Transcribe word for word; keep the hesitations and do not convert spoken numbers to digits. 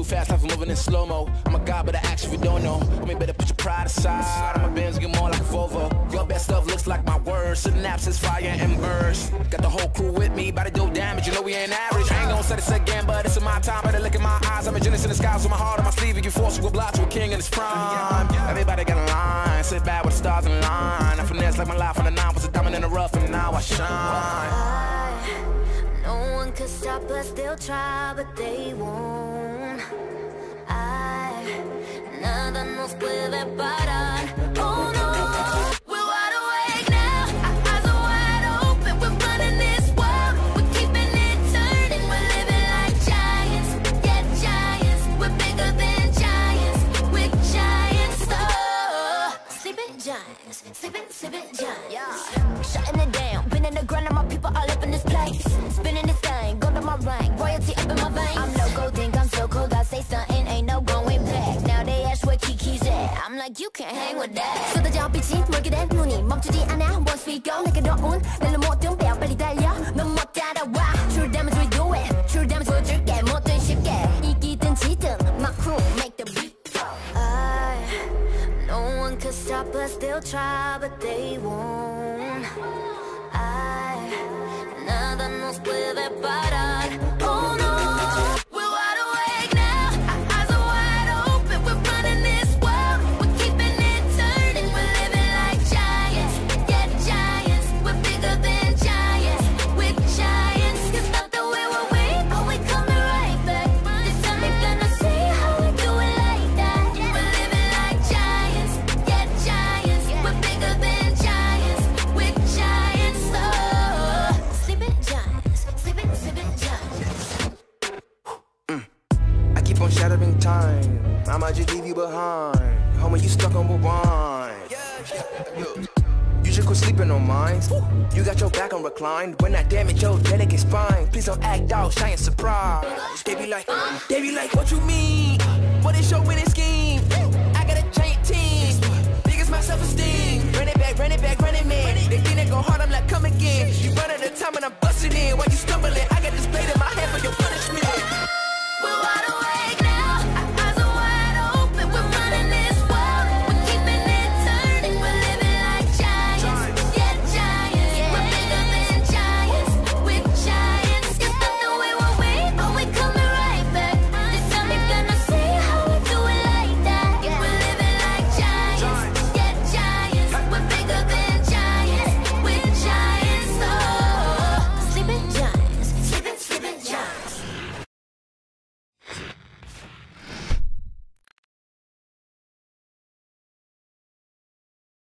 fast, life moving in slow-mo. I'm a god, but I act if you don't know. I mean, better put your pride aside. My Benz get more like a Volvo. Your best stuff looks like my words. Synapses, fire and burst. Got the whole crew with me, about to do damage. You know we ain't average. I ain't gonna say this again, but it's in my time. Better look in my eyes. I'm a genius in the skies with my heart on my sleeve. You can force you a block to a king in his prime. Everybody got a line. Sit back with the stars in line. I finesse like my life on the nine was a diamond in the rough, and now I shine. I, no one could stop us, they'll try, but they won't. I, nada nos puede parar. Oh no, we're wide awake now. Our eyes are wide open. We're running this world. We're keeping it turning. We're living like giants. Yeah, giants. We're bigger than giants. We're giants. Oh, sleeping giants. Sleeping, sleeping giants. Yeah. Shutting it down. Been in the grind, and my people all up in this place. Spinning this thing. Go to my rank. Royalty up in my veins. I'm no gold, think I'm so cold. I say something, ain't no going back. Now they ask where Kiki's at. I'm like, you can't hang with that. 쏟아져 빛이 멀게 된 눈이 멈추지 않아. Once we go, 내게 더운 날로 모든 배워 빨리 달려. 넌 못 따라와. True damage we do it. True damage 보여줄게. 뭐든 쉽게 이기든 지든 my crew make the beat. I, no one could stop us. They'll try, but they won't. I, nada nos puede parar. Oh no. Shattering time, I might just leave you behind. Homie, you stuck on rewind. Yeah, yeah, you should quit sleeping on mine. You got your back on reclined. When I damage your delicate spine, please don't act out, shy and surprise. They be like, they be like, what you mean? What is your winning scheme? I got a giant team. Biggest my self-esteem. Run it back, run it back, run it, man. They think they go hard, I'm like, come again. You run out of time and I'm busting in. While you stumbling, I got this place.